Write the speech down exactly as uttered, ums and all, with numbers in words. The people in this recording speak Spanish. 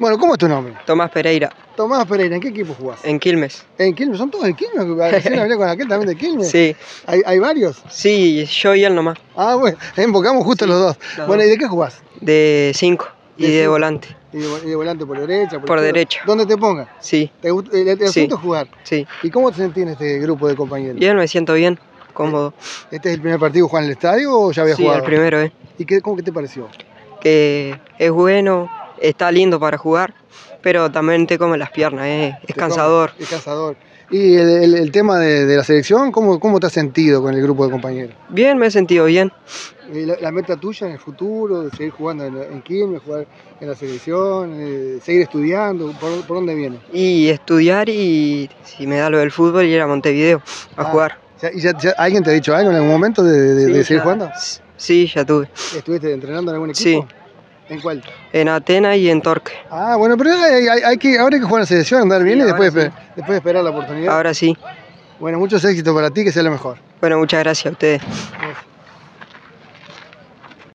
Bueno, ¿cómo es tu nombre? Tomás Pereira. Tomás Pereira, ¿en qué equipo jugás? En Quilmes. ¿En Quilmes? ¿Son todos de Quilmes? Recién hablé con aquel también de Quilmes. Sí. ¿Hay, hay varios? Sí, yo y él nomás. Ah, bueno, invocamos justo Sí, los dos. los Bueno, dos. ¿y de qué jugás? De cinco y De de, cinco. volante. Y de, y de volante por derecha, por, Por izquierda. derecha. ¿Dónde te pongas? Sí. ¿Te, gust- el, el Sí. asunto es jugar? Sí. ¿Y cómo te sentís en este grupo de compañeros? Bien, me siento bien, cómodo. ¿Este es el primer partido que jugás en el estadio o ya habías Sí, jugado? el primero, ¿eh? ¿Y qué, cómo que te pareció? Que es bueno, está lindo para jugar, pero también te come las piernas, ¿eh? Es Te cansador. come, es cansador. ¿Y el, el- el tema de, de la selección, ¿cómo, cómo te has sentido con el grupo de compañeros? Bien, me he sentido bien. Eh, La, la meta tuya en el futuro, de seguir jugando en, en Quilmes, jugar en la selección, eh, seguir estudiando, ¿por, por dónde viene? Y estudiar y si me da lo del fútbol ir a Montevideo a Ah, jugar. ya- ¿Y ya, ya- alguien te ha dicho algo en algún momento de, de- Sí, de seguir ya- jugando? Sí, ya tuve. ¿Estuviste entrenando en algún equipo? Sí. ¿En cuál? En Atenas y en Torque. Ah, bueno, pero hay, hay- hay que, ahora hay que jugar en la selección, andar Sí, bien y ahora después, sí. esper- después esperar la oportunidad. Ahora sí. Bueno, muchos éxitos para ti, que sea lo mejor. Bueno, muchas gracias a ustedes.